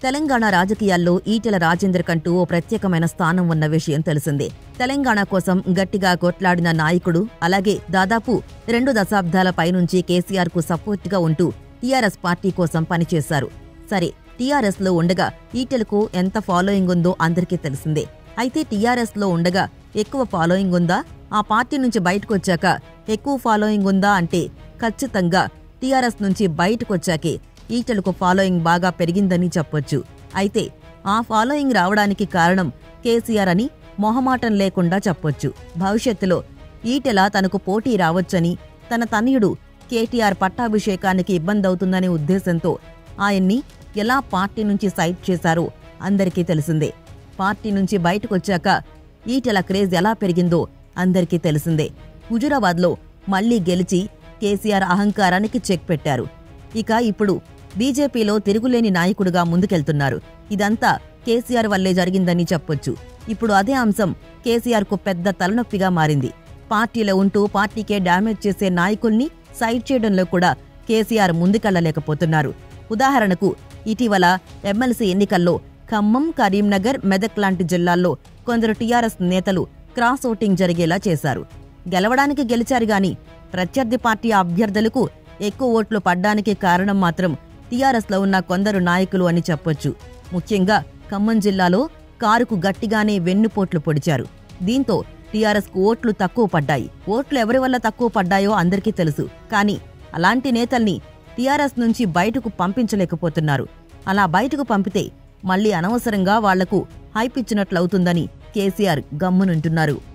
తెలంగాణ రాజకీయాల్లో ఈటెల రాజేందర్ కంటూ ఓ ప్రత్యేకమైన స్థానం ఉన్న విషయం తెలిసిందే. తెలంగాణ కోసం గట్టిగా కొట్లాడిన నాయకుడు. అలాగే దాదాపు 2 దశాబ్దాల పైనుంచి కేసీఆర్కు సపోర్ట్గా ఉంటూ టీఆర్ఎస్ పార్టీ కోసం పనిచేశారు. సరే, టీఆర్ఎస్లో ఉండగా ఈటెలకు ఎంత ఫాలోయింగ్ ఉందో అందరికీ తెలిసిందే. అయితే టీఆర్ఎస్లో ఉండగా ఎక్కువ ఫాలోయింగ్ ఉందా, ఆ పార్టీ నుంచి బయటకొచ్చాక ఎక్కువ ఫాలోయింగ్ ఉందా అంటే ఖచ్చితంగా టీఆర్ఎస్ నుంచి బయటకొచ్చాకే ఈటెలకు ఫాలోయింగ్ బాగా పెరిగిందని చెప్పొచ్చు. అయితే ఆ ఫాలోయింగ్ రావడానికి కారణం కేసీఆర్ అని మొహమాటం లేకుండా చెప్పొచ్చు. భవిష్యత్తులో ఈటెల తనకు పోటీ రావచ్చని, తన తనయుడు కేటీఆర్ పట్టాభిషేకానికి ఇబ్బందవుతుందనే ఉద్దేశంతో ఆయన్ని ఎలా పార్టీ నుంచి సైడ్ చేశారో అందరికీ తెలిసిందే. పార్టీ నుంచి బయటకొచ్చాక ఈటెల క్రేజ్ ఎలా పెరిగిందో అందరికీ తెలిసిందే. హుజురాబాద్లో మళ్లీ గెలిచి కేసీఆర్ అహంకారానికి చెక్ పెట్టారు. ఇక ఇప్పుడు బీజేపీలో తిరుగులేని నాయకుడిగా ముందుకెళ్తున్నారు. ఇదంతా కేసీఆర్ వల్లే జరిగిందని చెప్పొచ్చు. ఇప్పుడు అదే అంశం కేసీఆర్కు పెద్ద తలనొప్పిగా మారింది. పార్టీలో ఉంటూ పార్టీకే డ్యామేజ్ చేసే నాయకుల్ని సైడ్ చేయడంలో కూడా కేసీఆర్ ముందుకెళ్లలేకపోతున్నారు. ఉదాహరణకు ఇటీవల ఎమ్మెల్సీ ఎన్నికల్లో ఖమ్మం, కరీంనగర్, మెదక్ లాంటి జిల్లాల్లో కొందరు టీఆర్ఎస్ నేతలు క్రాస్ ఓటింగ్ జరిగేలా చేశారు. గెలవడానికి గెలిచారు గాని ప్రత్యర్థి పార్టీ అభ్యర్థులకు ఎక్కువ ఓట్లు పడ్డానికి కారణం మాత్రం టీఆర్ఎస్లో ఉన్న కొందరు నాయకులు అని చెప్పొచ్చు. ముఖ్యంగా ఖమ్మం జిల్లాలో కారుకు గట్టిగానే వెన్నుపోట్లు పొడిచారు. దీంతో టీఆర్ఎస్కు ఓట్లు తక్కువ పడ్డాయి. ఓట్లు ఎవరి వల్ల తక్కువ పడ్డాయో అందరికీ తెలుసు. కానీ అలాంటి నేతల్ని టీఆర్ఎస్ నుంచి బయటకు పంపించలేకపోతున్నారు. అలా బయటకు పంపితే మళ్లీ అనవసరంగా వాళ్లకు హైప్ ఇచ్చినట్లవుతుందని కేసీఆర్ గమ్మునుంటున్నారు.